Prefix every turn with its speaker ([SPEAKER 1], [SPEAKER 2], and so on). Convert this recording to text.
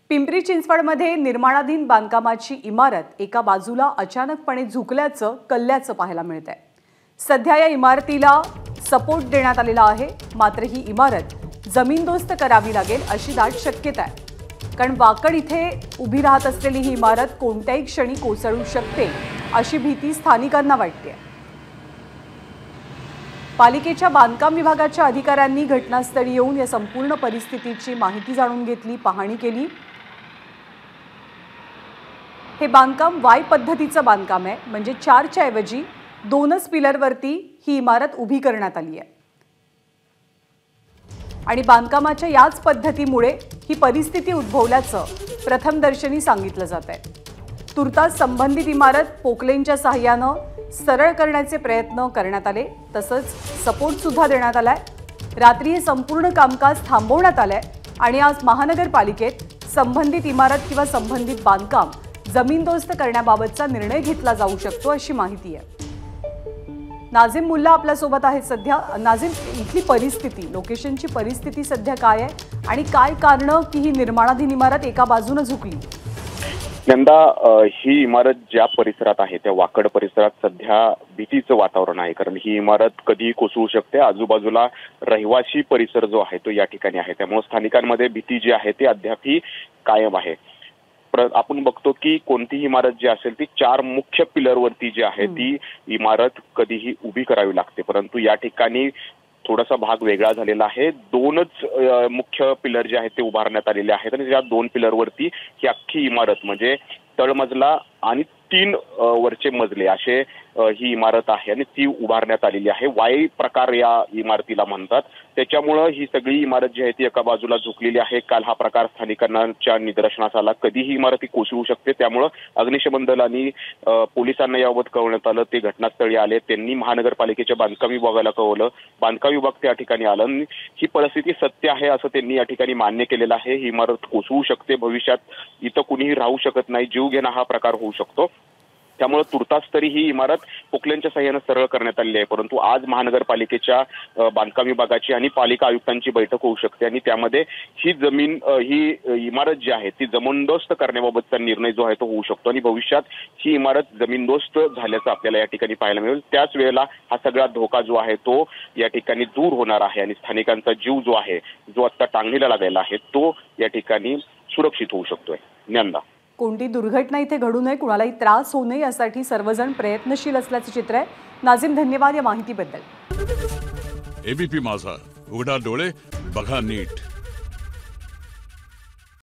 [SPEAKER 1] पिंपरी चिंचवडमध्ये निर्माणाधीन बांधकामाची इमारत एका बाजूला अचानकपणे झुकल्याचं कल्ल्याचं पाहायला मिळतंय। सध्या या इमारतीला सपोर्ट देण्यात आलेला आहे, मात्र ही इमारत जमीनदोस्त करावी लागेल अशी दाट शक्यता आहे। कारण वाकड इथे उभी राहत असलेली ही इमारत कोणत्याही क्षणी कोसळू शकते अशी भीती स्थानिकांना वाटते। पालिकेच्या बांधकाम विभागाच्या अधिकाऱ्यांनी घटनास्थळी येऊन या संपूर्ण परिस्थितीची माहिती जाणून घेतली, पाहणी केली। हे बांधकाम वाय पद्धतीचं बांधकाम आहे, म्हणजे 4च्या ऐवजी 2च पिलरवरती ही इमारत उभी करण्यात आली आहे आणि बांधकामाच्या याच पद्धतीमुळे ही परिस्थिती उद्भवल्याचं प्रथमदर्शनी सांगितलं जात आहे। तुर्तास संबंधित इमारत पोकलेनच्या सहाय्याने सरळ करण्याचे प्रयत्न करण्यात आले, तसंच सपोर्ट सुद्धा देण्यात आलाय। रात्री हे संपूर्ण कामकाज थांबवण्यात आलंय आणि आज महानगरपालिकेत संबंधित इमारत किंवा संबंधित बांधकाम जमीनदोस्त करण्याबाबतचा निर्णय घेतला जाऊ शकतो अशी माहिती आहे। नाझिम मुल्ला आपल्या सोबत आहेत सध्या। नाझिम, इथली परिस्थिती, लोकेशनची परिस्थिती सध्या काय आहे आणि काय कारण की ही निर्माणाधीन इमारत एका बाजूने झुकली?
[SPEAKER 2] यंदा ही इमारत ज्या परिसरात आहे त्या वाकड परिसरात सध्या भीतीचं वातावरण आहे, कारण ही इमारत कधीही कोसळू शकते। आजूबाजूला रहिवासी परिसर जो आहे तो या ठिकाणी आहे, त्यामुळे स्थानिकांमध्ये भीती जी आहे ती अद्यापही कायम आहे। आपण बघतो की कोणतीही इमारत जी असेल ती 4 मुख्य पिलरवरती जी आहे ती इमारत कधीही उभी करावी लागते, परंतु या ठिकाणी थोडासा भाग वेगळा झालेला आहे। 2च मुख्य पिलर जे आहेत ते उभारण्यात आलेले आहेत आणि या 2 पिलरवरती ही अख्खी इमारत म्हणजे तळमजला आणि 3 वरचे मजले असे ही इमारत आहे आणि ती उभारण्यात आलेली आहे। वाय प्रकार या इमारतीला म्हणतात, त्याच्यामुळे ही सगळी इमारत जी आहे ती एका बाजूला झुकलेली आहे। काल हा प्रकार स्थानिकांच्या निदर्शनास आला, कधीही इमारती कोसळू शकते, त्यामुळे अग्निशमन दल आणि पोलिसांना याबाबत कळवण्यात आलं। ते घटनास्थळी आले, त्यांनी महानगरपालिकेच्या बांधकाम विभागाला कळवलं, बांधकाम विभाग त्या ठिकाणी आलं। ही परिस्थिती सत्य आहे असं त्यांनी या ठिकाणी मान्य केलेलं आहे। ही इमारत कोसळू शकते, भविष्यात इथं कुणीही राहू शकत नाही, जीव घेणा हा प्रकार होऊ शकतो, त्यामुळे तुर्तास तरी ही इमारत पोकलेनच्या सहाय्याने सरळ करण्यात आली आहे। परंतु आज महानगरपालिकेच्या बांधकाम विभागाची आणि पालिका आयुक्तांची बैठक होऊ शकते आणि त्यामध्ये ही इमारत जी आहे ती जमीनदोस्त करण्याबाबतचा निर्णय जो आहे तो होऊ शकतो आणि भविष्यात ही इमारत जमीनदोस्त झाल्याचं आपल्याला या ठिकाणी पाहायला मिळेल। त्याच वेळेला हा सगळा धोका जो आहे तो या ठिकाणी दूर होणार आहे आणि स्थानिकांचा जीव जो आहे, जो आता टांगणीला लागायला आहे, तो या ठिकाणी सुरक्षित होऊ शकतोय। ज्ञानदा,
[SPEAKER 1] कोणती दुर्घटना इथे घडू नये, कुणालाही त्रास होऊ नये यासाठी सर्वजण प्रयत्नशील असल्याचं चित्र आहे। नाझिम, धन्यवाद या माहितीबद्दल।
[SPEAKER 3] एबीपी माझा, उघडा डोळे बघा नीट।